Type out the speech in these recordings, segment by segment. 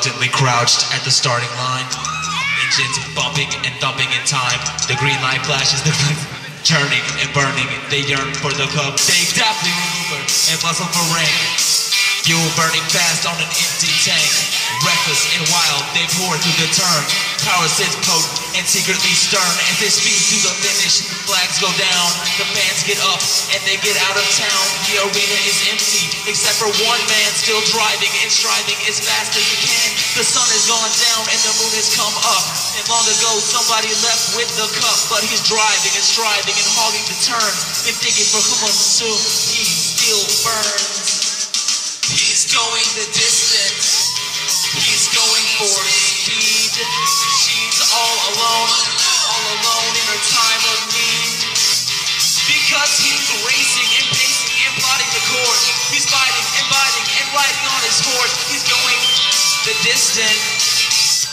reluctantly crouched at the starting line. Engines bumping and thumping in time. The green light flashes, the turning and burning. They yearn for the cup. They dappling maneuver and bustle for rank. Fuel burning fast on an empty tank. Reckless and wild, they pour through the turn. Power sits potent and secretly stern. As they speed to the finish, the flags go down. The fans get up and they get out of town. The arena is empty, except for one man still driving and striving as fast as he can. The sun has gone down and the moon has come up. And long ago somebody left with the cup, but he's driving and striving and hogging the turns and thinking for whom soon he still burns. He's going the distance. He's going for speed. She's all alone in her time of need. Because he's racing and pacing and plotting the course. He's fighting and biting and riding on his horse. He's going the distance.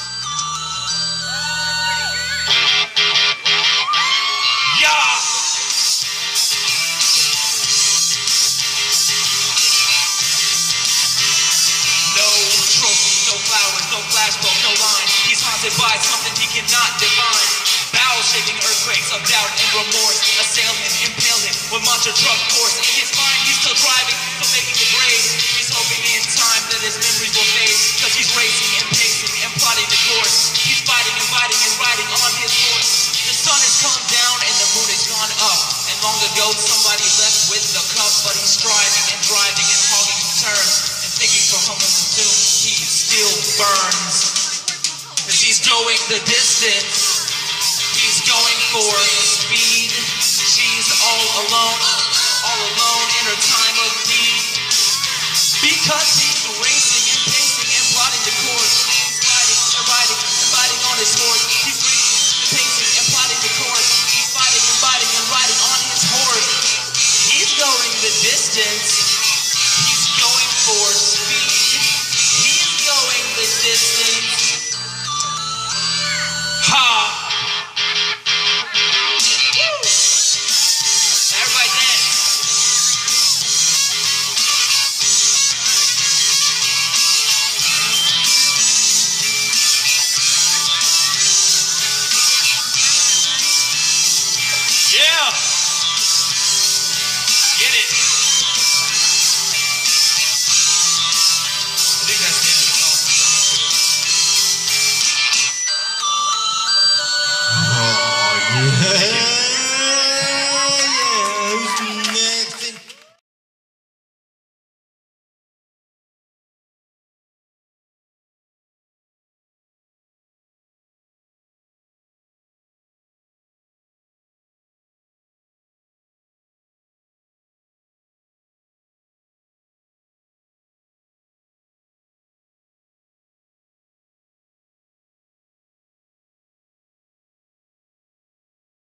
Yeah! No flowers, no flashbulb, no line. He's haunted by something he cannot define. Bowel-shaking earthquakes of doubt and remorse assail him, impale him with monster truck force. In his mind, he's still driving, still making the grade. He's hoping in time that his memories will fade, cause he's racing and pacing and plotting the course. He's fighting and biting and riding on his horse. The sun has come down and the moon has gone up. And long ago, somebody left with the cup, but he's striving and driving and hogging the turns. Thinking for home and soon he still burns. Cause he's going the distance. He's going for speed. She's all alone in her time of need. Because he's racing.